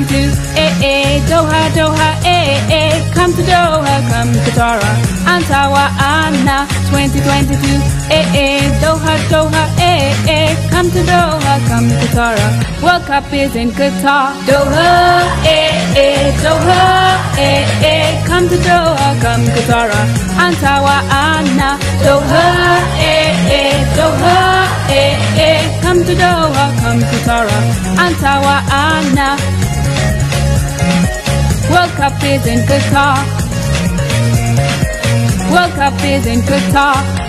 2022. Doha, Doha, come to Doha, come to Qatar. Antawa, Anna, 2022. Doha, Doha, come to Doha, come to Qatar. World Cup is in Qatar. Doha, Doha, come to Doha, come to Qatar. Antawa, Anna, Doha, Doha, come to Doha, come to Qatar. Antawa, Anna. World Cup is in Qatar. World Cup is in Qatar.